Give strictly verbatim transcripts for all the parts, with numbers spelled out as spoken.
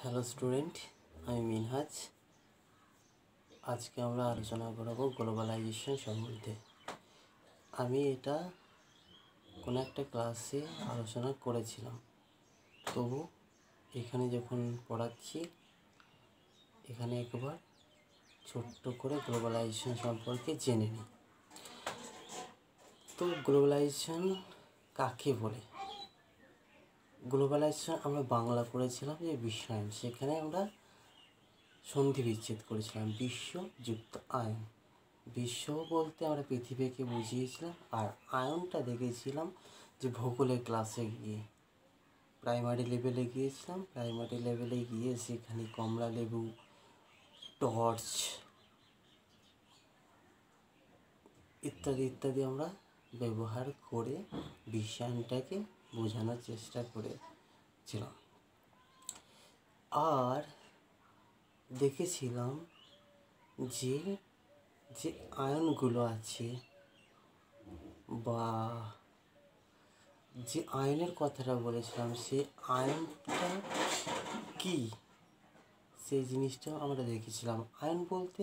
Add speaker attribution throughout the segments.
Speaker 1: Hello student, আমি মিনহাজ। আজকে আমরা আলোচনা করব গ্লোবালাইজেশন সম্বন্ধে। আমি এটা কোনো একটা ক্লাসে আলোচনা করেছিলাম, তবু এখানে যখন পড়াচ্ছি এখানে একবার ছোট্ট করে গ্লোবালাইজেশন সম্পর্কে জেনে নিই। তো গ্লোবালাইজেশন কাকে বলে? গ্লোবালাইজেশন আমরা বাংলা পড়েছিলাম যে বিশ্বায়ন, সেখানে আমরা সন্ধি বিচ্ছেদ করেছিলাম বিশ্ব যুক্ত আয়ন। বিশ্ব বলতে আমরা পৃথিবীকে বুঝিয়েছিলাম, আর আয়নটা দেখেছিলাম যে ভূগোলের ক্লাসে গিয়ে প্রাইমারি লেভেলে গিয়েছিলাম। প্রাইমারি লেভেলে গিয়ে সেখানে কমলা লেবু, টর্চ ইত্যাদি ইত্যাদি আমরা ব্যবহার করে বিশ্বায়নটাকে বোঝানোর চেষ্টা করেছিলাম। আর দেখেছিলাম যে যে আয়নগুলো আছে বা যে আয়নের কথাটা বলেছিলাম, সেই আয়নটা কি সেই জিনিসটা আমরা দেখেছিলাম। আয়ন বলতে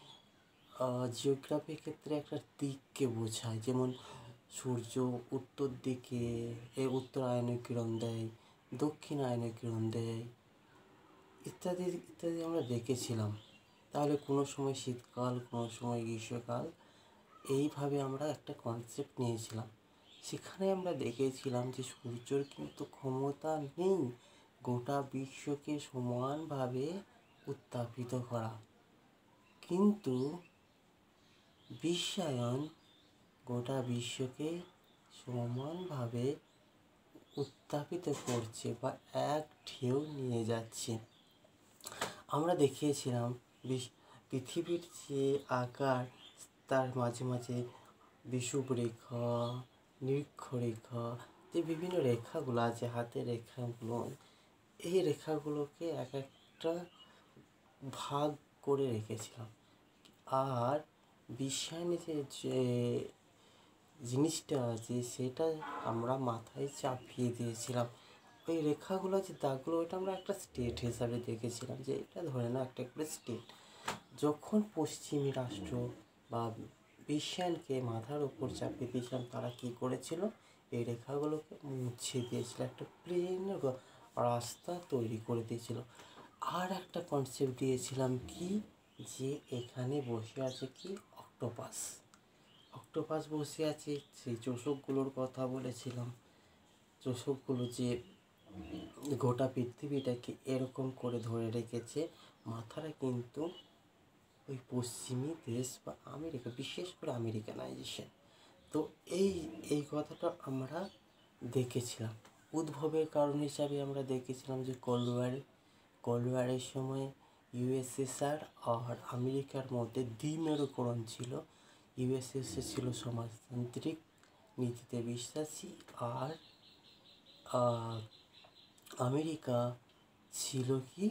Speaker 1: জিওগ্রাফির ক্ষেত্রে একটা দিককে বোঝায়, যেমন সূর্য উত্তর দিকে এ উত্তর আয়নের কিরণ দেয়, দক্ষিণ আয়নের কিরণ দেয় ইত্যাদি ইত্যাদি আমরা দেখেছিলাম। তাহলে কোনো সময় শীতকাল, কোনো সময় গ্রীষ্মকাল, এইভাবে আমরা একটা কনসেপ্ট নিয়েছিলাম। সেখানে আমরা দেখেছিলাম যে সূর্যর কিন্তু ক্ষমতা নেই গোটা বিশ্বকে সমানভাবে উত্তাপিত করা, কিন্তু বিশ্বায়ন গোটা বিশ্বকে সমানভাবে উত্তাপিত করছে বা এক ঢেউ নিয়ে যাচ্ছে। আমরা দেখিয়েছিলাম পৃথিবীর যে আকার, তার মাঝে মাঝে বিষুবরেখা, নিরক্ষরেখা, যে বিভিন্ন রেখাগুলো আছে, হাতের রেখাগুলো, এই রেখাগুলোকে এক একটা ভাগ করে রেখেছিলাম। আর বিশ্বায়নে যে জিনিসটা আছে সেটা আমরা মাথায় চাপিয়ে দিয়েছিলাম। ওই রেখাগুলো যে দাগগুলো, ওইটা আমরা একটা স্টেট হিসাবে দেখেছিলাম, যে এটা ধরে না একটা করে স্টেট। যখন পশ্চিমী রাষ্ট্র বা বিশ্বায়নকে মাথার ওপর চাপিয়ে দিয়েছিলাম, তারা কী করেছিল? এই রেখাগুলোকে মুছে দিয়েছিল, একটা প্লেন রাস্তা তৈরি করে দিয়েছিল। আর একটা কনসেপ্ট দিয়েছিলাম কি, যে এখানে বসে আছে কি অক্টোপাস অক্টোপাস বসে আছে। সেই চোষকগুলোর কথা বলেছিলাম, চোষকগুলো যে গোটা পৃথিবীটাকে এরকম করে ধরে রেখেছে, মাথাটা কিন্তু ওই পশ্চিমী দেশ বা আমেরিকা, বিশেষ করে আমেরিকানাইজেশন। তো এই এই কথাটা আমরা দেখেছিলাম। উদ্ভবের কারণ হিসাবে আমরা দেখেছিলাম যে কোল্ড ওয়ার কোল্ড ওয়ারের সময় ইউএসএসআর আর আমেরিকার মধ্যে দ্বিমেরুকরণ ছিল। ইউএসএসআর ছিল সমাজতান্ত্রিক নীতিতে বিশ্বাসী, আর আমেরিকা ছিল কি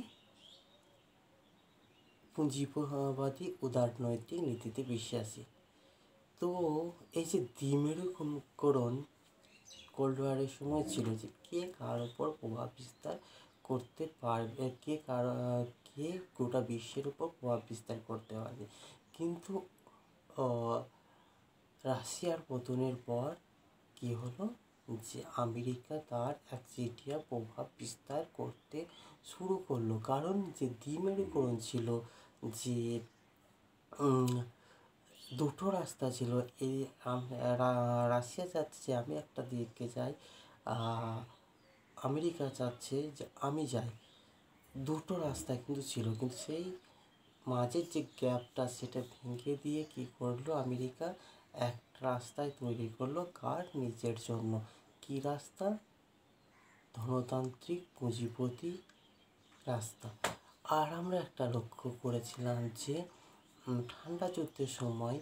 Speaker 1: পুঁজিবাদী উদারনৈতিক নীতিতে বিশ্বাসী। তো এই যে দ্বিমেরুকরণ কোল্ড ওয়ারের সময় ছিল, যে কে কার উপর প্রভাব বিস্তার করতে পারবে, কে কার কে গোটা বিশ্বের উপর প্রভাব বিস্তার করতে পারবে। কিন্তু রাশিয়ার পতনের পর কী হলো, যে আমেরিকা তার একচেটিয়া প্রভাব বিস্তার করতে শুরু করলো। কারণ যে দ্বিমেরুকরণ ছিল, যে দুটো রাস্তা ছিল। এই রাশিয়া চাচ্ছে যে আমি একটা দিকে যাই, আমেরিকা চাচ্ছে যে আমি যাই। দুটো রাস্তা কিন্তু ছিল, কিন্তু সেই মাঝের যে গ্যাপটা, সেটা ভেঙে দিয়ে কী করলো আমেরিকা, একটা রাস্তায় তৈরি করলো কার নিজের জন্য। কী রাস্তা? ধনতান্ত্রিক পুঁজিপতি রাস্তা। আর আমরা একটা লক্ষ্য করেছিলাম যে ঠান্ডা যুদ্ধের সময়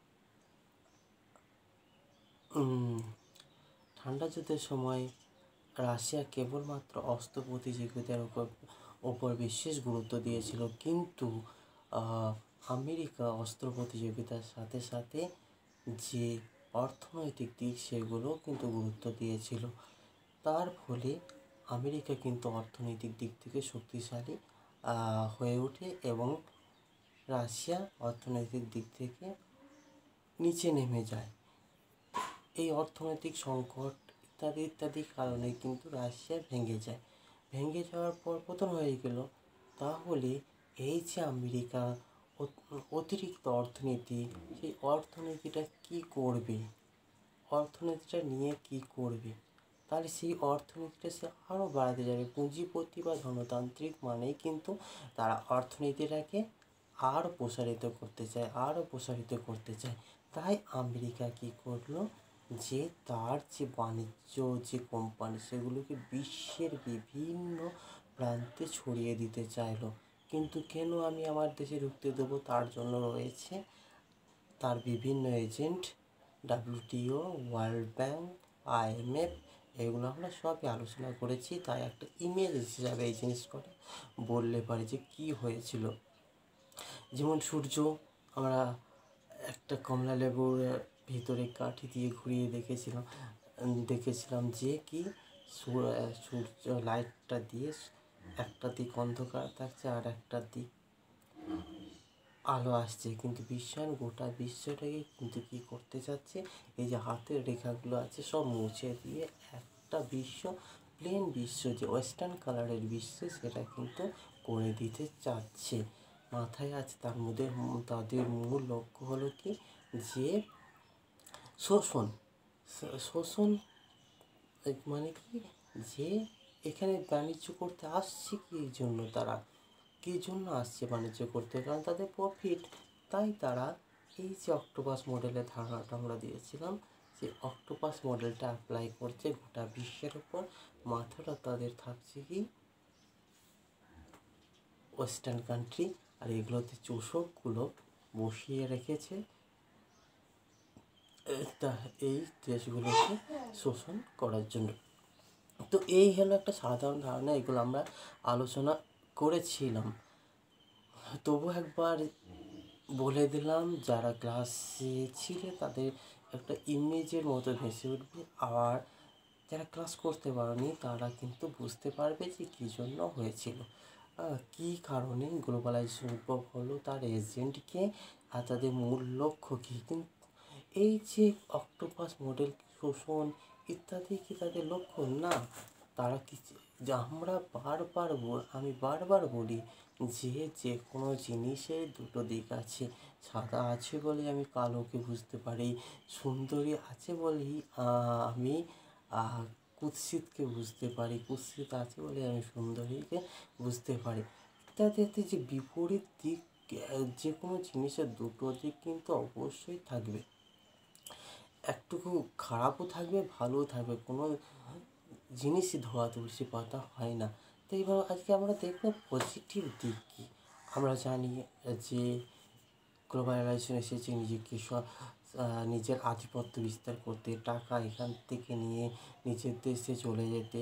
Speaker 1: ঠান্ডা যুদ্ধের সময় রাশিয়া কেবলমাত্র অস্ত্র প্রতিযোগিতার উপর ওপর বিশেষ গুরুত্ব দিয়েছিল, কিন্তু আমেরিকা অস্ত্র প্রতিযোগিতার সাথে সাথে যে অর্থনৈতিক দিক, সেগুলো কিন্তু গুরুত্ব দিয়েছিল। তার ফলে আমেরিকা কিন্তু অর্থনৈতিক দিক থেকে শক্তিশালী হয়ে ওঠে এবং রাশিয়া অর্থনৈতিক দিক থেকে নিচে নেমে যায়। এই অর্থনৈতিক সংকট ইত্যাদি ইত্যাদি কারণে কিন্তু রাশিয়া ভেঙে যায়। ভেঙে যাওয়ার পর পতন হয়ে গেল। তাহলে এই যে আমেরিকা অতিরিক্ত অর্থনীতি, সেই অর্থনীতিটা কী করবে, অর্থনীতিটা নিয়ে কী করবে? তাহলে সেই অর্থনীতিটা সে আরও বাড়াতে যাবে। পুঁজিপতি বা ধনতান্ত্রিক মানেই কিন্তু তারা অর্থনীতিটাকে আরও প্রসারিত করতে চায়, আরও প্রসারিত করতে চায়। তাই আমেরিকা কী করলো, যে তার যে বাণিজ্য যে কোম্পানি সেগুলোকে বিশ্বের বিভিন্ন প্রান্তে ছড়িয়ে দিতে চাইলো। কিন্তু কেন আমি আমার দেশে ঢুকতে দেবো? তার জন্য রয়েছে তার বিভিন্ন agent, WTO, world bank, IMF, এগুলো আমরা সবই আলোচনা করেছি। তাই একটা ইমেজ হিসাবে এই জিনিসটা বললে পারি যে কী হয়েছিল। যেমন সূর্য, আমরা একটা কমলা লেবুর ভিতরে কাঠি দিয়ে ঘুরিয়ে দেখেছিলাম দেখেছিলাম যে কি সূর্য লাইটটা দিয়ে একটা দিক অন্ধকার থাকছে আর একটা দিক আলো আসছে, কিন্তু বিশ্বায়ন গোটা বিশ্বটাকে কিন্তু কী করতে চাচ্ছে, এই যে হাতের রেখাগুলো আছে সব মুছে দিয়ে একটা বিশ্ব, প্লেন বিশ্ব, যে ওয়েস্টার্ন কালারের বিশ্ব, সেটা কিন্তু করে দিতে চাচ্ছে। মাথায় আছে তার মধ্যে তাদের মূল লক্ষ্য হলো কি, যে শোষণ শোষণ মানে কি, যে এখানে বাণিজ্য করতে আসছে কী জন্য, তারা কী জন্য আসছে বাণিজ্য করতে? কারণ তাদের প্রফিট। তাই তারা এই যে অক্টোপাস মডেলের ধারণাটা আমরা দিয়েছিলাম, যে অক্টোপাস মডেলটা অ্যাপ্লাই করছে গোটা বিশ্বের উপর। মাথাটা তাদের থাকছে কি ওয়েস্টার্ন কান্ট্রি, আর এগুলোতে চোষকগুলো বসিয়ে রেখেছে তা এই দেশগুলোকে শোষণ করার জন্য। তো এই হলো একটা সাধারণ ধারণা, এগুলো আমরা আলোচনা করেছিলাম। তবু একবার বলে দিলাম, যারা ক্লাসে ছিলে তাদের একটা ইমেজের মতো ভেসে উঠবে, আর যারা ক্লাস করতে পারেনি তারা কিন্তু বুঝতে পারবে যে কী জন্য হয়েছিল, কী কারণে গ্লোবালাইজেশন উদ্ভব হলো, তার এজেন্টকে, আর তাদের মূল লক্ষ্য কী। কিন্তু এই যে অক্টোপাস মডেল, শোষণ ইত্যাদি কি তাদের লক্ষ্য? না। তারা কি, যে আমরা বারবার আমি বারবার বলি যে যে কোনো জিনিসের দুটো দিক আছে। সাদা আছে বলে আমি কালোকে বুঝতে পারি, সুন্দরী আছে বলেই আমি কুৎসিতকে বুঝতে পারি, কুৎসিত আছে বলে আমি সুন্দরীকে বুঝতে পারি ইত্যাদি। যে বিপরীত দিক, যে কোনো জিনিসের দুটো দিক কিন্তু অবশ্যই থাকবে, একটুকু খারাপও থাকবে ভালোও থাকবে, কোনো জিনিসই ধোয়া তুলসী পাতা হয় না। তো এইভাবে আজকে আমরা দেখব পজিটিভ দিক কী। আমরা জানি যে গ্লোবালাইজেশন এসেছে নিজেকে সব নিজের আধিপত্য বিস্তার করতে, টাকা এখান থেকে নিয়ে নিজের দেশে চলে যেতে।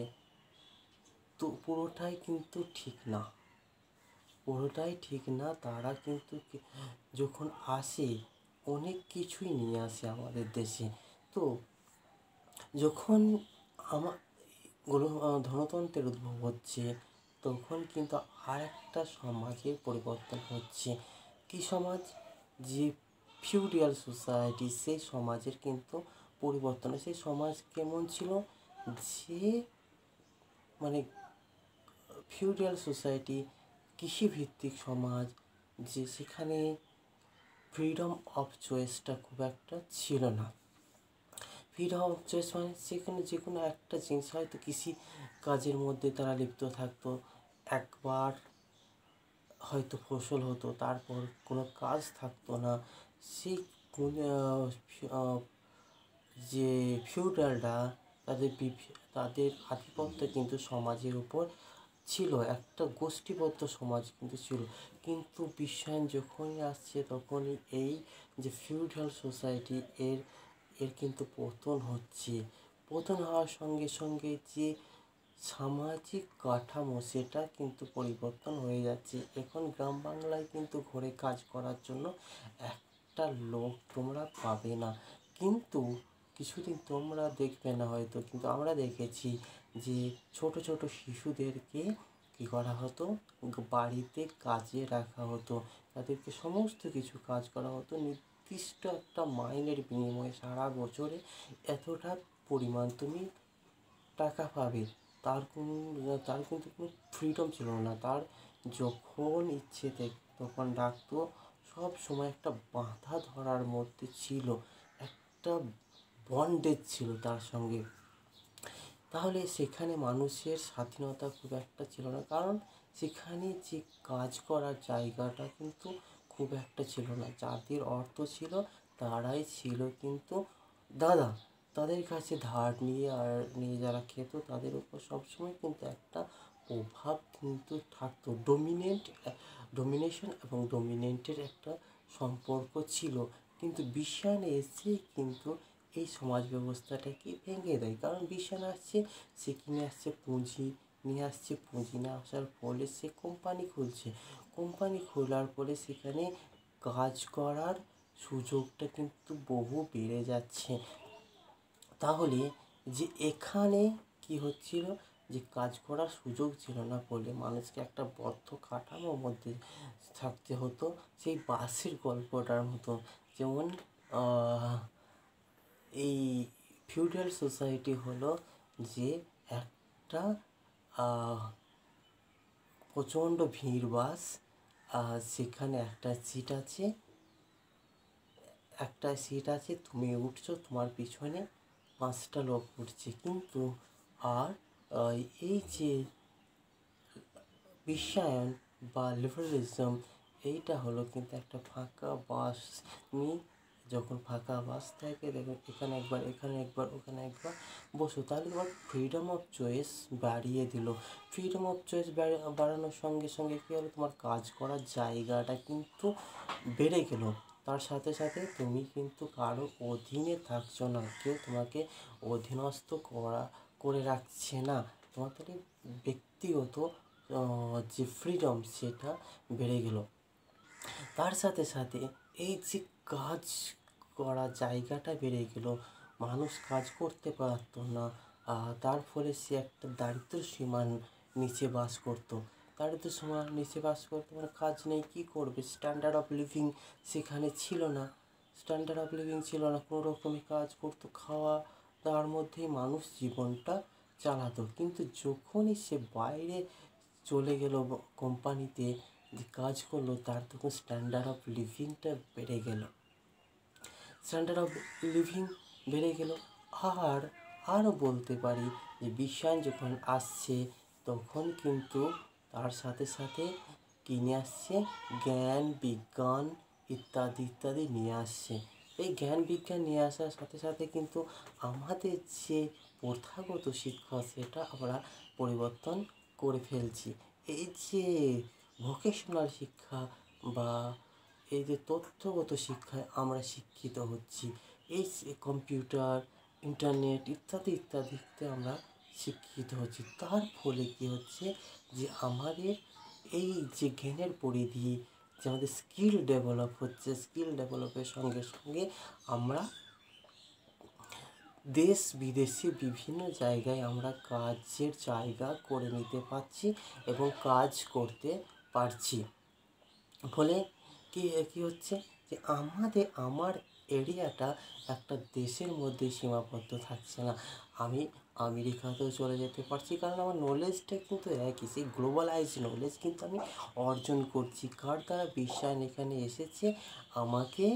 Speaker 1: তো পুরোটাই কিন্তু ঠিক না, পুরোটাই ঠিক না। তারা কিন্তু যখন আসে অনেক কিছুই নিয়ে আসে আমাদের দেশে। তো যখন আমার ধনতন্ত্রের উদ্ভব হচ্ছে, তখন কিন্তু আর একটা সমাজের পরিবর্তন হচ্ছে। কী সমাজ? যে ফিউডাল সোসাইটি, সেই সমাজের কিন্তু পরিবর্তন। সেই সমাজ কেমন ছিল? যে মানে ফিউডাল সোসাইটি, কৃষিভিত্তিক সমাজ, যে সেখানে ফ্রিডম অফ চয়েসটা খুব একটা ছিল না। ফ্রিডম অফ চয়েস মানে সেখানে যে কোনো একটা জিনিস, হয়তো কৃষি কাজের মধ্যে তারা লিপ্ত থাকতো, একবার হয়তো ফসল হতো, তারপর কোনো কাজ থাকতো না। সেই যে ফিউডালরা, তাদের তাদের আধিপত্য কিন্তু সমাজের উপর ছিল, একটা গোষ্ঠীবদ্ধ সমাজ কিন্তু ছিল। কিন্তু বিশ্বায়ন যখনই আসছে তখনই এই যে ফিউডাল সোসাইটি এর এর কিন্তু পতন হচ্ছে। পতন হওয়ার সঙ্গে সঙ্গে যে সামাজিক কাঠামো, সেটা কিন্তু পরিবর্তন হয়ে যাচ্ছে। এখন গ্রাম বাংলায় কিন্তু ঘরে কাজ করার জন্য একটা লোক তোমরা পাবে না। কিন্তু কিছুদিন তোমরা দেখবে না হয়তো, কিন্তু আমরা দেখেছি যে ছোট ছোট শিশুদেরকে কী করা হতো, বাড়িতে কাজে রাখা হতো, তাদেরকে সমস্ত কিছু কাজ করা হতো নির্দিষ্ট একটা মাইনের বিনিময়ে। সারা বছরে এতটা পরিমাণ তুমি টাকা পাবে, তার কোনো তার কিন্তু কোনো ফ্রিডম ছিল না। তার যখন ইচ্ছে তখন ডাকতো, সব সময় একটা বাঁধা ধরার মধ্যে ছিল, একটা বন্ডেজ ছিল তার সঙ্গে। তাহলে সেখানে মানুষের স্বাধীনতা খুব একটা ছিল না, কারণ সেখানে যে কাজ করার জায়গাটা কিন্তু খুব একটা ছিল না। যাদের অর্থ ছিল তারাই ছিল কিন্তু দাদা, তাদের কাছে ধার নিয়ে আর নিয়ে যারা খেত তাদের উপর সবসময় কিন্তু একটা প্রভাব কিন্তু থাকতো। ডোমিনেন্ট ডোমিনেশন এবং ডোমিনেন্টের একটা সম্পর্ক ছিল, কিন্তু বিশ্বায়ন এসে কিন্তু এই সমাজ ব্যবস্থাটাকে ভেঙে দেয়। কারণ বিশ্বায়ন আসছে, সে কিনে আসছে পুঁজি, নিয়ে আসছে পুঁজি না আসার ফলে সে কোম্পানি খুলছে। কোম্পানি খোলার ফলে সেখানে কাজ করার সুযোগটা কিন্তু বহু বেড়ে যাচ্ছে। তাহলে যে এখানে কি হচ্ছিল, যে কাজ করার সুযোগ ছিল না বলে মানুষকে একটা বদ্ধ কাঠামোর মধ্যে থাকতে হতো, সেই বাঁশের গল্পটার মতো। যেমন এই ফিউডাল সোসাইটি হলো যে একটা প্রচণ্ড ভিড় বাস, সেখানে একটা সিট আছে, একটা সিট আছে, তুমি উঠছো, তোমার পিছনে পাঁচটা লোক উঠছে। কিন্তু আর এই যে বিশ্বায়ন বা লিবারালিজম, এইটা হলো কিন্তু একটা ফাঁকা বাস। তুমি যখন ফাঁকা বাস থাকে, দেখো এখানে একবার, এখানে একবার, ওখানে একবার বসো, তাহলে তোমার ফ্রিডম অফ চয়েস বাড়িয়ে দিল। ফ্রিডম অফ চয়েস বাড়ানোর সঙ্গে সঙ্গে কী হলো, তোমার কাজ করার জায়গাটা কিন্তু বেড়ে গেল। তার সাথে সাথে তুমি কিন্তু কারো অধীনে থাকছো না, কেউ তোমাকে অধীনস্থ করা করে রাখছে না। তোমার তাহলে ব্যক্তিগত যে ফ্রিডম সেটা বেড়ে গেল। তার সাথে সাথে এই যে কাজ করার জায়গাটা বেড়ে গেল, মানুষ কাজ করতে পারতো না, তার ফলে সে একটা দারিদ্র সীমার নিচে বাস করতো। দারিদ্র সীমার নিচে বাস করতো মানে কাজ নেই, কী করবে? স্ট্যান্ডার্ড অফ লিভিং সেখানে ছিল না, স্ট্যান্ডার্ড অফ লিভিং ছিল না, কোনো রকমই কাজ করতো, খাওয়া তার মধ্যেই মানুষ জীবনটা চালাতো। কিন্তু যখনই সে বাইরে চলে গেল কোম্পানিতে যে কাজ করলো, তার তখন স্ট্যান্ডার্ড অফ লিভিংটা বেড়ে গেল, স্ট্যান্ডার্ড অফ লিভিং বেড়ে গেল। আর আরও বলতে পারি যে বিশ্বায়ন যখন আসছে, তখন কিন্তু তার সাথে সাথে কী নিয়ে আসছে, জ্ঞান বিজ্ঞান ইত্যাদি ইত্যাদি নিয়ে আসছে। এই জ্ঞান বিজ্ঞান নিয়ে আসার সাথে সাথে কিন্তু আমাদের যে প্রথাগত শিক্ষা সেটা আমরা পরিবর্তন করে ফেলছি। এই যে ভোকেশনাল শিক্ষা বা এই যে তথ্যগত শিক্ষায় আমরা শিক্ষিত হচ্ছি, এই কম্পিউটার, ইন্টারনেট ইত্যাদি ইত্যাদিতে আমরা শিক্ষিত হচ্ছি। তার ফলে কী হচ্ছে, যে আমাদের এই যে জ্ঞানের পরিধি, যে আমাদের স্কিল ডেভেলপ হচ্ছে, স্কিল ডেভেলপের সঙ্গে সঙ্গে আমরা দেশ বিদেশে বিভিন্ন জায়গায় আমরা কাজের জায়গা করে নিতে পারছি এবং কাজ করতে পারছি। ফলে কী কী হচ্ছে, যে আমাদের আমার এরিয়াটা একটা দেশের মধ্যে সীমাবদ্ধ থাকছে না। আমি আমেরিকাতেও চলে যেতে পারছি, কারণ আমার নলেজটা কিন্তু একই, সেই গ্লোবালাইজ নলেজ কিন্তু আমি অর্জন করছি। কার দ্বারা? বিশ্বায়ন এখানে এসেছে, আমাকে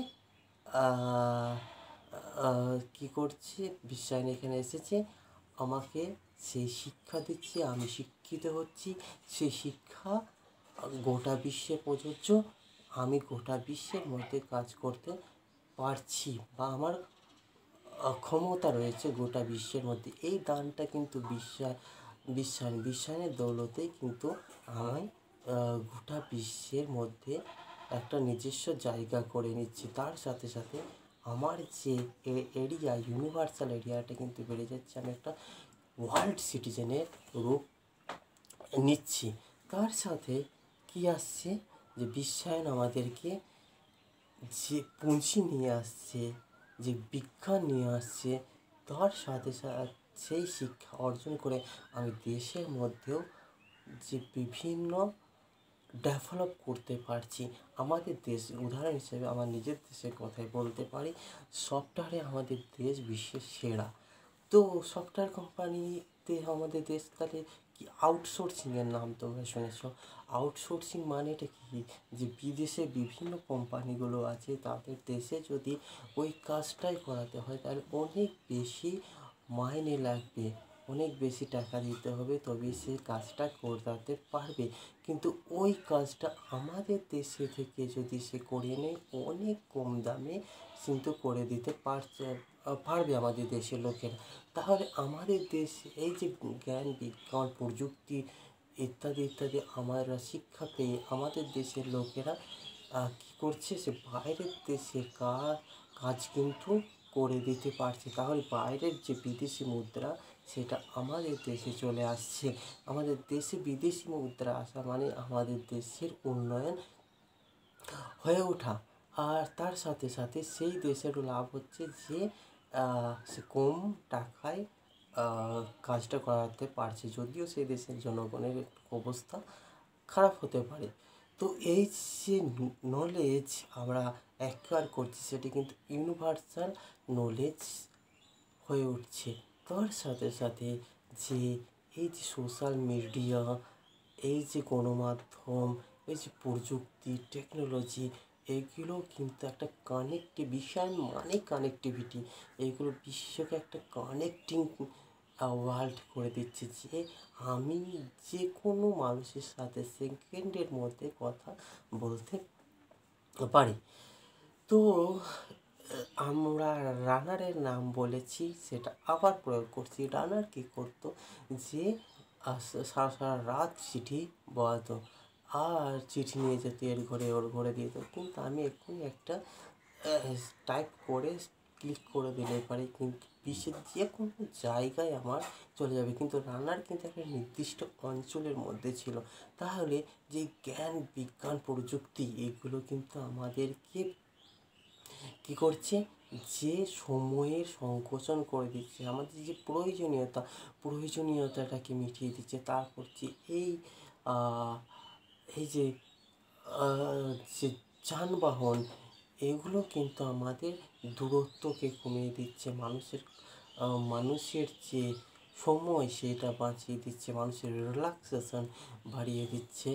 Speaker 1: কী করছে, বিশ্বায়ন এখানে এসেছে, আমাকে সেই শিক্ষা দিচ্ছে, আমি শিক্ষিত হচ্ছি, সেই শিক্ষা গোটা বিশ্বে প্রযোজ্য। আমি গোটা বিশ্বের মধ্যে কাজ করতে পারছি বা আমার ক্ষমতা রয়েছে গোটা বিশ্বের মধ্যে। এই দানটা কিন্তু বিশ্বায়ন বিশ্বায়ন বিশ্বায়নের দৌলতেই কিন্তু আমি গোটা বিশ্বের মধ্যে একটা নিজস্ব জায়গা করে নিচ্ছি। তার সাথে সাথে আমার যে এরিয়া, ইউনিভার্সাল এরিয়াটা কিন্তু বেড়ে যাচ্ছে, আমি একটা ওয়ার্ল্ড সিটিজেনের রূপ নিচ্ছি। তার সাথে কী আসছে, যে বিশ্বায়ন আমাদেরকে যে পুঁজি নিয়ে আসছে, যে বিজ্ঞান নিয়ে আসছে, তার সাথে সাথে সেই শিক্ষা অর্জন করে আমি দেশের মধ্যেও যে বিভিন্ন ডেভেলপ করতে পারছি। আমাদের দেশ, উদাহরণ হিসেবে আমার নিজের দেশের কথাই বলতে পারি, সফটওয়্যারে আমাদের দেশ বিশ্বের সেরা। তো সফটওয়্যার কোম্পানিতে আমাদের দেশ, তাহলে কি আউটসোর্সিংয়ের নাম তোমরা শুনেছ। আউটসোর্সিং মানেটা কি, যে বিদেশে বিভিন্ন কোম্পানিগুলো আছে, তাদের দেশে যদি ওই কাজটাই করাতে হয় তাহলে অনেক বেশি মাইনে লাগবে, অনেক বেশি টাকা দিতে হবে, তবে সে কাজটা করাতে পারবে। কিন্তু ওই কাজটা আমাদের দেশে থেকে যদি সে করিয়ে নেয়, অনেক কম দামে কিন্তু করে দিতে পারছে, পারবে আমাদের দেশের লোকেরা। তাহলে আমাদের দেশে এই যে জ্ঞান বিজ্ঞান প্রযুক্তি ইত্যাদি ইত্যাদি আমরা শিক্ষা পেয়ে আমাদের দেশের লোকেরা কী করছে, সে বাইরের দেশে কাজ কাজ কিন্তু করে দিতে পারছে। তাহলে বাইরের যে বিদেশি মুদ্রা, সেটা আমাদের দেশে চলে আসছে। আমাদের দেশে বিদেশি মুদ্রা আসা মানে আমাদের দেশের উন্নয়ন হয়ে ওঠা। আর তার সাথে সাথে সেই দেশেরও লাভ হচ্ছে যে সে কম টাকায় কাজটা করাতে পারছে, যদিও সেই দেশের জনগণের অবস্থা খারাপ হতে পারে। তো এই যে নলেজ আমরা অ্যাকোয়ার করছি, সেটি কিন্তু ইউনিভার্সাল নলেজ হয়ে উঠছে। তার সাথে সাথে যে এই যে সোশ্যাল মিডিয়া, এই যে গণমাধ্যম, এই যে প্রযুক্তি টেকনোলজি, এগুলো কিন্তু একটা কানেক্টিভ বিষয়, মানে কানেক্টিভিটি। এইগুলো বিশ্বকে একটা কানেক্টিং ওয়ার্ল্ড করে দিচ্ছে, যে আমি যে কোনো মানুষের সাথে সেকেন্ডের মধ্যে কথা বলতে পারি। তো আমরা রানারের নাম বলেছি, সেটা আবার প্রয়োগ করছি। রানার কী করতো, যে সারা সারা রাত চিঠি বলাতো, আর চিঠি নিয়ে যেত এর ঘরে ওর ঘরে দিয়ে দিত। কিন্তু আমি এক্ষুনি একটা টাইপ করে ক্লিক করে দিলে পারি, কিন্তু বিশ্বের যে কোনো জায়গায় আমার চলে যাবে। কিন্তু রানার কিন্তু একটা নির্দিষ্ট অঞ্চলের মধ্যে ছিল। তাহলে যে জ্ঞান বিজ্ঞান প্রযুক্তি, এগুলো কিন্তু আমাদেরকে কী করছে, যে সময়ের সংকোচন করে দিচ্ছে, আমাদের যে প্রয়োজনীয়তা প্রয়োজনীয়তাটাকে মিটিয়ে দিচ্ছে। তারপর যে এই এই যে যে যানবাহন, এগুলো কিন্তু আমাদের দূরত্বকে কমিয়ে দিচ্ছে, মানুষের মানুষের যে সময় সেটা বাঁচিয়ে দিচ্ছে, মানুষের রিল্যাক্সেশন বাড়িয়ে দিচ্ছে,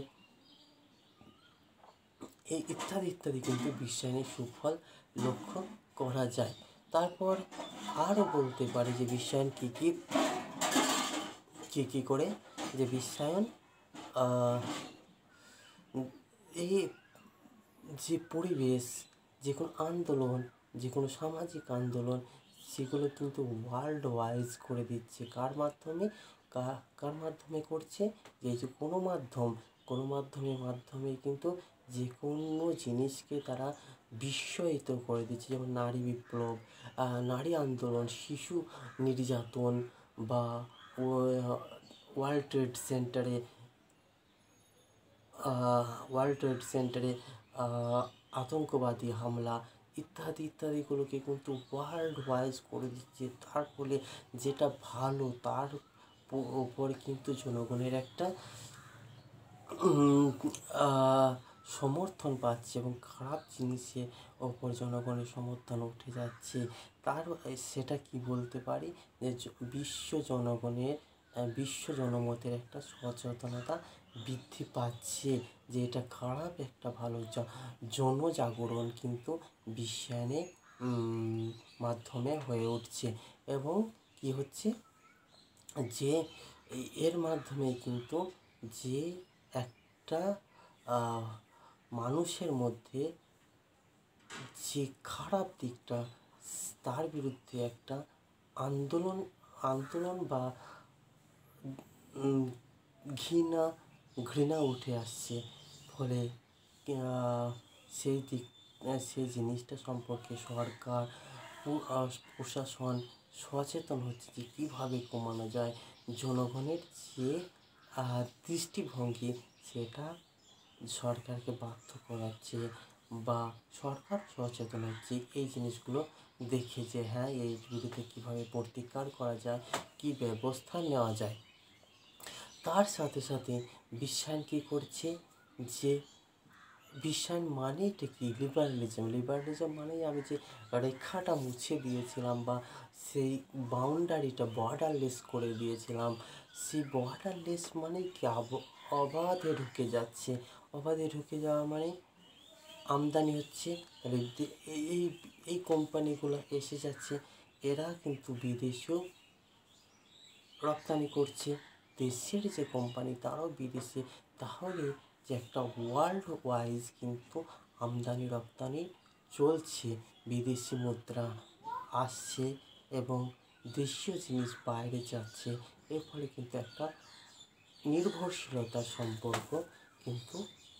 Speaker 1: এই ইত্যাদি ইত্যাদি কিন্তু বিশ্বায়নের সুফল লক্ষ্য করা যায়। তারপর আরও বলতে পারি যে বিশ্বায়ন কী কী কী কী করে, যে বিশ্বায়ন এই যে পরিবেশ, যে কোনো আন্দোলন, যে কোনো সামাজিক আন্দোলন, সেগুলো কিন্তু ওয়ার্ল্ড ওয়াইজ করে দিচ্ছে। কার মাধ্যমে কার মাধ্যমে করছে, যে যে কোনো মাধ্যম কোনো মাধ্যমের মাধ্যমে কিন্তু যে কোনো জিনিসকে তারা বিশ্বায়িত করে দিচ্ছে। যেমন নারী বিপ্লব, নারী আন্দোলন, শিশু নির্যাতন, বা ওয়ার্ল্ড ট্রেড সেন্টারে ওয়ার্ল্ড ট্রেড সেন্টারে আতঙ্কবাদী হামলা ইত্যাদি ইত্যাদিগুলোকে কিন্তু ওয়ার্ল্ড ওয়াইজ করে দিচ্ছে। তার ফলে যেটা ভালো তার ওপর কিন্তু জনগণের একটা সমর্থন পাচ্ছে, এবং খারাপ জিনিসের ওপর জনগণের সমর্থন উঠে যাচ্ছে। তার সেটা কি বলতে পারি, যে বিশ্ব জনগণের বিশ্ব জনমতের একটা সচেতনতা বৃদ্ধি পাচ্ছে, যে এটা খারাপ একটা ভালো জনজাগরণ কিন্তু বিশ্বায়নের মাধ্যমে হয়ে উঠছে। এবং কি হচ্ছে, যে এর মাধ্যমে কিন্তু যে একটা মানুষের মধ্যে যে খারাপ দিকটা, তার বিরুদ্ধে একটা আন্দোলন আন্দোলন বা ঘৃণা ঘৃণা উঠে আসছে। ফলে সেই দিক সেই জিনিসটা সম্পর্কে সরকার প্রশাসন সচেতন হচ্ছে, যে কীভাবে কমানো যায়। জনগণের যে দৃষ্টিভঙ্গি, সেটা সরকারকে বাধ্য করাচ্ছে, বা সরকার সচেতন হচ্ছে এই জিনিসগুলো দেখে, যে হ্যাঁ এই বিরুদ্ধে কীভাবে প্রতিকার করা যায়, কী ব্যবস্থা নেওয়া যায়। তার সাথে সাথে বিশ্বায়ন কী করছে, যে বিশ্বায়ন মানেটা কি, লিবারালিজম। লিবারালিজম মানেই আমি যে রেখাটা মুছে দিয়েছিলাম বা সেই বাউন্ডারিটা বর্ডারলেস করে দিয়েছিলাম, সেই বর্ডারলেস মানে কি, অবাধে ঢুকে যাচ্ছে। অবাধে ঢুকে যাওয়া মানে আমদানি হচ্ছে, তাহলে এই এই কোম্পানিগুলো এসে যাচ্ছে, এরা কিন্তু বিদেশেও রপ্তানি করছে। দেশের যে কোম্পানি তারাও বিদেশে, তাহলে যে একটা ওয়ার্ল্ড ওয়াইজ কিন্তু আমদানি রপ্তানি চলছে, বিদেশি মুদ্রা আসছে এবং দেশীয় জিনিস বাইরে যাচ্ছে। এর ফলে কিন্তু একটা নির্ভরশীলতার সম্পর্ক কিন্তু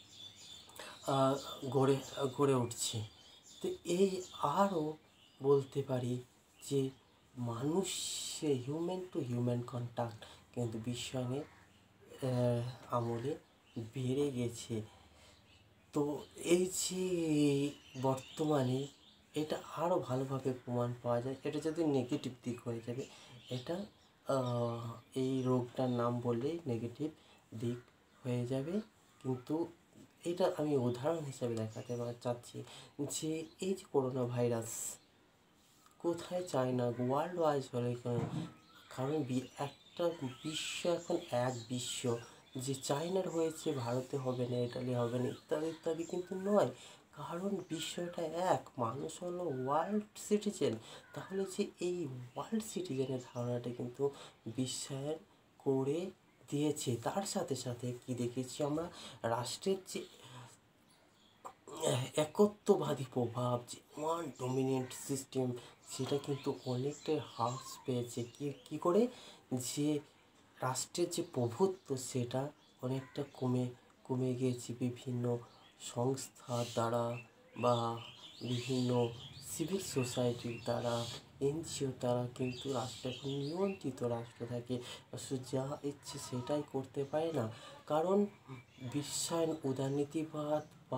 Speaker 1: গড়ে গড়ে উঠছে। তো এই আরও বলতে পারি যে মানুষ, হিউম্যান টু হিউম্যান কন্ট্যাক্ট কিন্তু বিশ্বায়নের আমলে বেড়ে গেছে। তো এই যে বর্তমানে এটা আরও ভালোভাবে প্রমাণ পাওয়া যায়, এটা যদি নেগেটিভ দিক হয়ে যাবে, এটা এই রোগটার নাম বললেই নেগেটিভ দিক হয়ে যাবে। কিন্তু এটা আমি উদাহরণ হিসাবে দেখাতে চাচ্ছি যে এই যে করোনা ভাইরাস কোথায়, চায়না ওয়ার্ল্ড ওয়াইজ হলে, কারণ একটা বিশ্ব এখন এক বিশ্ব, যে চায়নার হয়েছে ভারতে হবে না, ইটালি হবে না, ইত্যাদি ইত্যাদি কিন্তু নয়, কারণ বিশ্বটা এক, মানুষ হলো ওয়ার্ল্ড সিটিজেন। তাহলে যে এই ওয়ার্ল্ড সিটিজেনের ধারণাটা কিন্তু বিশ্বায়ন করে দিয়েছে। তার সাথে সাথে কি দেখেছি আমরা, রাষ্ট্রের যে একত্ববাদী প্রভাব, যে ওয়ান ডমিনেন্ট সিস্টেম, সেটা কিন্তু অনেকটাই হ্রাস পেয়েছে। কী কী করে, যে রাষ্ট্রের যে প্রভুত্ব সেটা অনেকটা কমে কমে গিয়েছে বিভিন্ন সংস্থার দ্বারা বা বিভিন্ন সিভিল সোসাইটির দ্বারা, এনজিও দ্বারা কিন্তু রাষ্ট্র এখন নিয়ন্ত্রিত রাষ্ট্র থাকে, যা ইচ্ছে সেটাই করতে পারে না। কারণ বিশ্বায়ন, উদারনীতিবাদ বা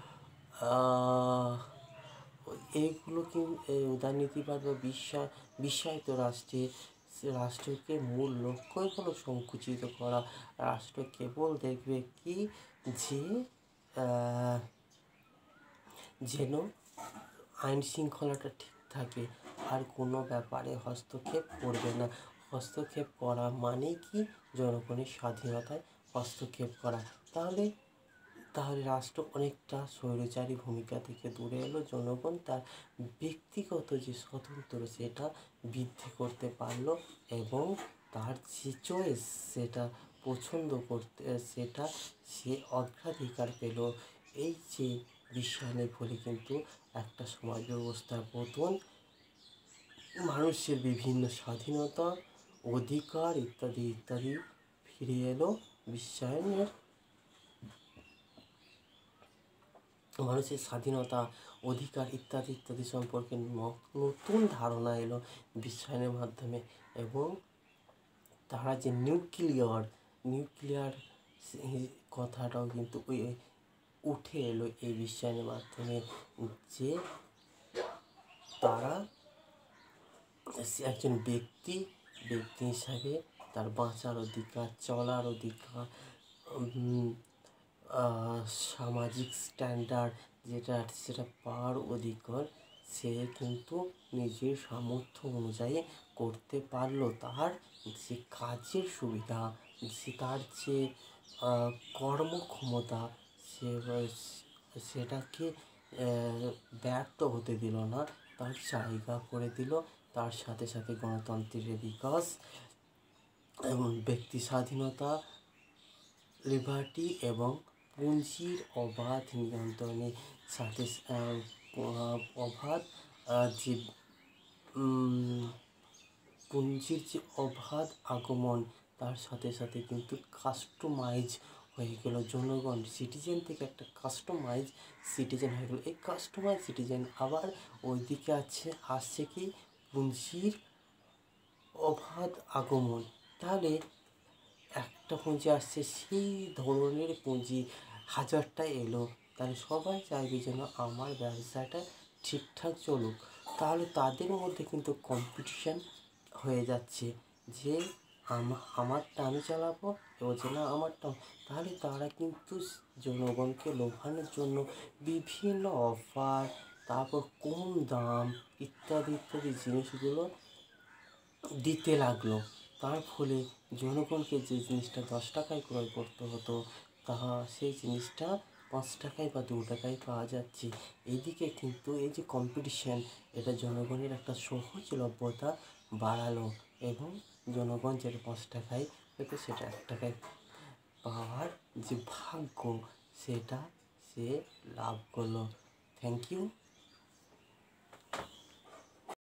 Speaker 1: এইগুলো কিন্তু উদারনীতিবাদ বা বিশ্বায় বিশ্বায়িত রাষ্ট্রে রাষ্ট্রকে মূল লক্ষ্যই হলো সংকুচিত করা। রাষ্ট্র কেবল দেখবে কি, যে যেন আইন শৃঙ্খলাটা ঠিক থাকে, আর কোনো ব্যাপারে হস্তক্ষেপ করবে না। হস্তক্ষেপ করা মানে কি, জনগণের স্বাধীনতায় হস্তক্ষেপ করা। তাহলে তাহলে রাষ্ট্র অনেকটা স্বৈরাচারী ভূমিকা থেকে দূরে এলো, জনগণ তার ব্যক্তিগত যে স্বতন্ত্র সেটা বৃদ্ধি করতে পারলো এবং তার যে চয়েস সেটা পছন্দ করতে, সেটা সে অগ্রাধিকার পেল। এই যে বিশ্বায়নের ফলে কিন্তু একটা সমাজ ব্যবস্থার পতন, মানুষের বিভিন্ন স্বাধীনতা, অধিকার ইত্যাদি ইত্যাদি ফিরে এলো। বিশ্বায়নের মানুষের স্বাধীনতা, অধিকার ইত্যাদি ইত্যাদি সম্পর্কে নতুন ধারণা এলো বিশ্বায়নের মাধ্যমে, এবং তারা যে নিউক্লিয়ার নিউক্লিয়ার কথাটাও কিন্তু ওই উঠে এলো এই বিশ্বায়নের মাধ্যমে, যে তারা একজন ব্যক্তি ব্যক্তি হিসাবে তার বাঁচার অধিকার, চলার অধিকার, সামাজিক স্ট্যান্ডার্ড যেটা সেটা পাওয়ার অধিকার সে কিন্তু নিজের সামর্থ্য অনুযায়ী করতে পারলো। তার যে কাজের সুবিধা, যে তার যে কর্মক্ষমতা, সে সেটাকে ব্যর্থ হতে দিল না, তার জায়গা করে দিল। তার সাথে সাথে গণতন্ত্রের বিকাশ এবং ব্যক্তি স্বাধীনতা, লিবার্টি এবং পুঁজির অবাধ নিয়ন্ত্রণের সাথে অবাধ যে পুঁজির যে অবাধ আগমন, তার সাথে সাথে কিন্তু কাস্টমাইজ হয়ে গেল জনগণ, সিটিজেন থেকে একটা কাস্টমাইজ সিটিজেন হয়ে গেল। এই কাস্টমাইজ সিটিজেন আবার ওইদিকে আছে আসছে কি, পুঁজির অবাধ আগমন। তাহলে একটা পুঁজি আসছে, সেই ধরনের পুঁজি হাজারটা এলো, তাহলে সবাই চাইবে যেন আমার ব্যবসাটা ঠিকঠাক চলুক। তাহলে তাদের মধ্যে কিন্তু কম্পিটিশান হয়ে যাচ্ছে যে আমারটা আমি চালাবো, ও যে না আমারটা। তাহলে তারা কিন্তু জনগণকে লোভানোর জন্য বিভিন্ন অফার, তারপর কম দাম ইত্যাদি ইত্যাদি জিনিসগুলো দিতে লাগলো। তার ফলে জনগণকে যে জিনিসটা দশ টাকায় ক্রয় করতে হতো, তাহা সেই জিনিসটা পাঁচ টাকায় বা দু টাকায় পাওয়া যাচ্ছে। এদিকে কিন্তু এই যে কম্পিটিশান, এটা জনগণের একটা সহজলভ্যতা বাড়ালো এবং জনগণ যেটা পাঁচ টাকায় পেতো সেটা এক টাকায় পাওয়ার যে ভাগ্য, সেটা সে লাভ করলো। Thank you.